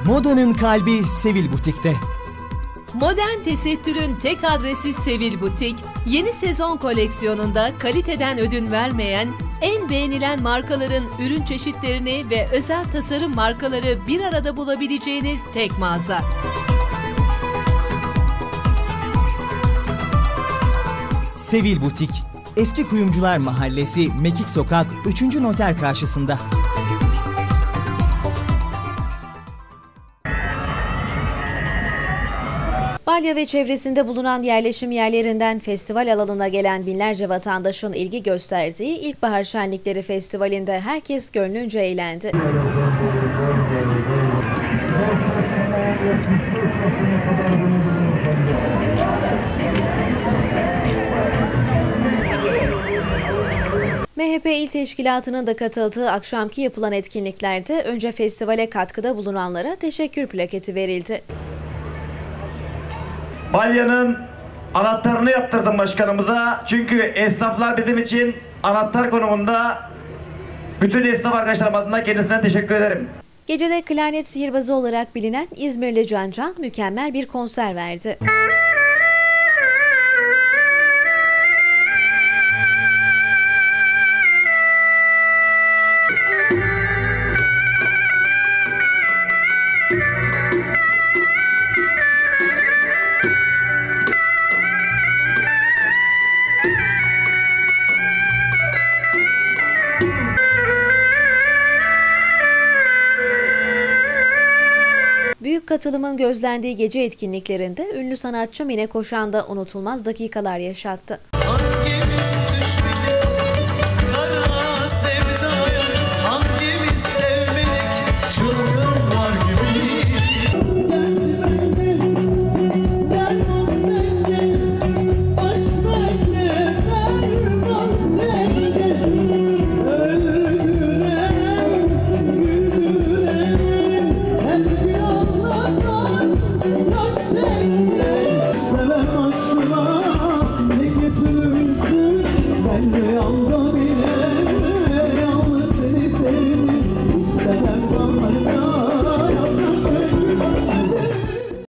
Modanın kalbi Sevil Butik'te. Modern tesettürün tek adresi Sevil Butik, yeni sezon koleksiyonunda kaliteden ödün vermeyen, en beğenilen markaların ürün çeşitlerini ve özel tasarım markaları bir arada bulabileceğiniz tek mağaza. Sevil Butik, Eski Kuyumcular Mahallesi, Mekik Sokak, 3. Noter karşısında. Balya ve çevresinde bulunan yerleşim yerlerinden festival alanına gelen binlerce vatandaşın ilgi gösterdiği İlkbahar Şenlikleri Festivali'nde herkes gönlünce eğlendi. MHP İl Teşkilatı'nın da katıldığı akşamki yapılan etkinliklerde önce festivale katkıda bulunanlara teşekkür plaketi verildi. Balya'nın anahtarını yaptırdım başkanımıza. Çünkü esnaflar bizim için anahtar konumunda. Bütün esnaf arkadaşlarım adına kendisine teşekkür ederim. Gecede klarnet sihirbazı olarak bilinen İzmirli Can Can mükemmel bir konser verdi. Büyük katılımın gözlendiği gece etkinliklerinde ünlü sanatçı Mine Koşan da unutulmaz dakikalar yaşattı. Hangimiz düşmedik kara sevdaya, hangimiz sevmedik çılgınlar gibi. Dert bende, derman sende, aşk bende, ferman sende. Öldüren, güldüren, hep yollardan dert sende. İstemem aşkına ne kesilmişsin, ben rüyamda bile yalnız seni sevdim. İstemem